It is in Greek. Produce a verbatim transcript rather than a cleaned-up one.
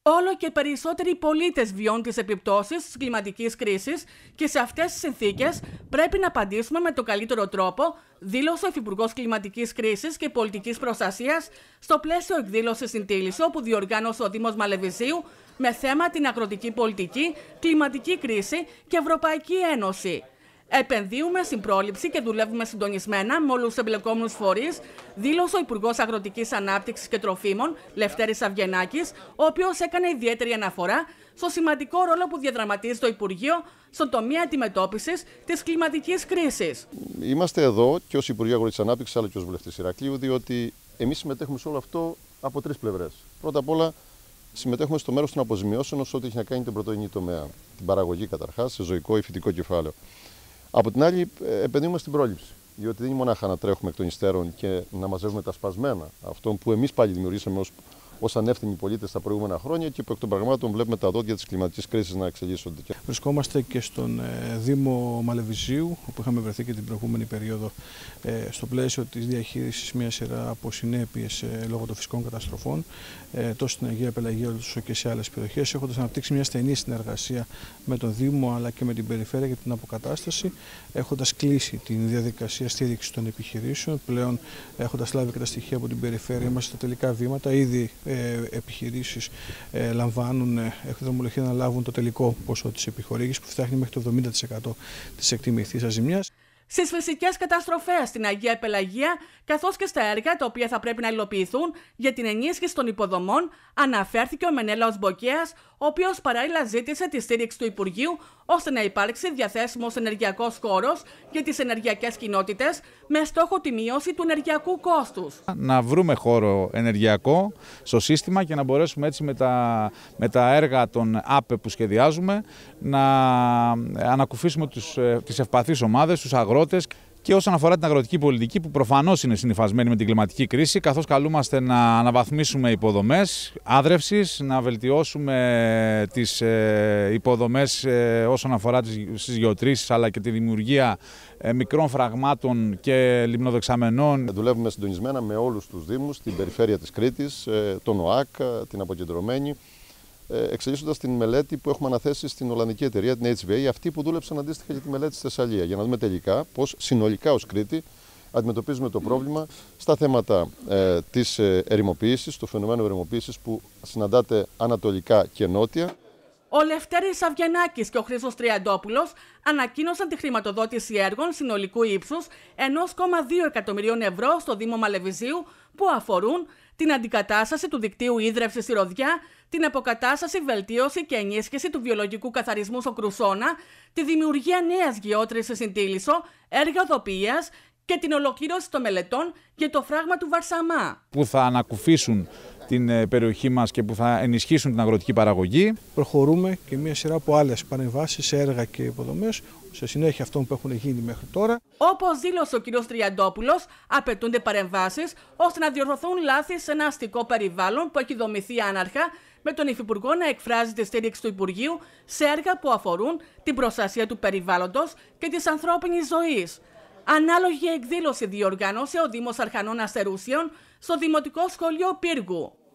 Όλο και περισσότεροι πολίτες βιώνουν τις επιπτώσεις της κλιματικής κρίσης και σε αυτές τις συνθήκες πρέπει να απαντήσουμε με τον καλύτερο τρόπο, δήλωσε ο Υφυπουργός Κλιματικής Κρίσης και Πολιτικής Προστασίας στο πλαίσιο εκδήλωσης στην Τίλισσο που διοργάνωσε ο Δήμος Μαλεβιζίου με θέμα την αγροτική πολιτική, κλιματική κρίση και Ευρωπαϊκή Ένωση. Επενδύουμε στην πρόληψη και δουλεύουμε συντονισμένα με όλους τους εμπλεκόμενους φορείς, δήλωσε ο Υπουργός Αγροτικής Ανάπτυξης και Τροφίμων, Λευτέρης Αυγενάκης, ο οποίος έκανε ιδιαίτερη αναφορά στο σημαντικό ρόλο που διαδραματίζει το Υπουργείο στον τομέα αντιμετώπισης της κλιματικής κρίσης. Είμαστε εδώ και ως Υπουργείο Αγροτικής Ανάπτυξης, αλλά και ως βουλευτής Ηρακλείου, διότι εμείς συμμετέχουμε σε όλο αυτό από τρεις πλευρές. Πρώτα απ' όλα, συμμετέχουμε στο μέρος των αποζημιώσεων όσο ό,τι έχει να κάνει την πρωτογενή τομέα. Την παραγωγή καταρχάς, σε ζωικό ή φυτικό κεφάλαιο. Από την άλλη, επενδύουμε στην πρόληψη. Διότι δεν είναι μονάχα να τρέχουμε εκ των υστέρων και να μαζεύουμε τα σπασμένα αυτών που εμείς πάλι δημιουργήσαμε ως, ως ανεύθυνοι πολίτες τα προηγούμενα χρόνια και που εκ των πραγμάτων βλέπουμε τα δόντια της κλιματικής κρίσης να εξελίσσονται. Βρισκόμαστε και στον ε, Δήμο Μαλεβιζίου, όπου είχαμε βρεθεί και την προηγούμενη περίοδο ε, στο πλαίσιο της διαχείρισης μια σειρά από συνέπειες ε, λόγω των φυσικών καταστροφών, ε, τόσο στην Αγία Πελαγία όσο και σε άλλες περιοχές, έχοντας αναπτύξει μια στενή συνεργασία με τον Δήμο αλλά και με την Περιφέρεια για την αποκατάσταση, έχοντας κλείσει την διαδικασία στήριξης των επιχειρήσεων. Πλέον, έχοντας λάβει και τα στοιχεία από την Περιφέρεια, είμαστε στα τελικά βήματα. Ήδη ε, επιχειρήσεις ε, λαμβάνουν, ε, έχουν δρομολογηθεί να λάβουν το τελικό ποσό της επιχορήγησης που φτάνει μέχρι το εβδομήντα τοις εκατό της εκτιμηθής ζημιάς. Στις φυσικές καταστροφές στην Αγία Πελαγία, καθώς και στα έργα τα οποία θα πρέπει να υλοποιηθούν για την ενίσχυση των υποδομών, αναφέρθηκε ο Μενέλαος Μποκέας, ο οποίος παράλληλα ζήτησε τη στήριξη του Υπουργείου ώστε να υπάρξει διαθέσιμος ενεργειακός χώρος για τις ενεργειακές κοινότητες με στόχο τη μείωση του ενεργειακού κόστους. Να βρούμε χώρο ενεργειακό στο σύστημα και να μπορέσουμε έτσι με τα, με τα έργα των ΑΠΕ που σχεδιάζουμε να ανακουφίσουμε τους, τις ευπαθείς ομάδες, τους αγρότες. Και όσον αφορά την αγροτική πολιτική, που προφανώς είναι συνυφασμένη με την κλιματική κρίση, καθώς καλούμαστε να αναβαθμίσουμε υποδομές άδρευσης, να βελτιώσουμε τις υποδομές όσον αφορά τις γεωτρήσεις, αλλά και τη δημιουργία μικρών φραγμάτων και λιμνοδεξαμενών. Δουλεύουμε συντονισμένα με όλους τους Δήμους, την Περιφέρεια της Κρήτης, τον ΟΑΚ, την Αποκεντρωμένη, εξελίσσοντας την μελέτη που έχουμε αναθέσει στην Ολλανδική εταιρεία, την έιτς βι έι, αυτή που δούλεψαν αντίστοιχα για τη μελέτη στη Θεσσαλία, για να δούμε τελικά πώς συνολικά ως Κρήτη αντιμετωπίζουμε το πρόβλημα στα θέματα ε, της ερημοποίησης, του φαινομένου ερημοποίησης που συναντάται ανατολικά και νότια. Ο Λευτέρης Αυγενάκης και ο Χρήστος Τριαντόπουλος ανακοίνωσαν τη χρηματοδότηση έργων συνολικού ύψους ενός κόμμα δύο εκατομμυρίων ευρώ στο Δήμο Μαλεβιζίου που αφορούν την αντικατάσταση του δικτύου ίδρευσης στη Ροδιά, την αποκατάσταση, βελτίωση και ενίσχυση του βιολογικού καθαρισμού στο Κρουσόνα, τη δημιουργία νέας γεώτρησης στην Τίλισσο, έργα οδοποιίας και την ολοκλήρωση των μελετών για το φράγμα του Βαρσαμά. Που θα ανακουφίσουν την περιοχή μας και που θα ενισχύσουν την αγροτική παραγωγή. Προχωρούμε και μια σειρά από άλλες παρεμβάσεις σε έργα και υποδομές, σε συνέχεια αυτών που έχουν γίνει μέχρι τώρα. Όπως δήλωσε ο κ. Τριαντόπουλος, απαιτούνται παρεμβάσεις ώστε να διορθωθούν λάθη σε ένα αστικό περιβάλλον που έχει δομηθεί άναρχα, με τον Υφυπουργό να εκφράζει τη στήριξη του Υπουργείου σε έργα που αφορούν την προστασία του περιβάλλοντος και της ανθρώπινης ζωής. Ανάλογη εκδήλωση διοργάνωσε ο Δήμος Αρχανών Αστερούσιων στο Δημοτικό Σχολείο Πύργου.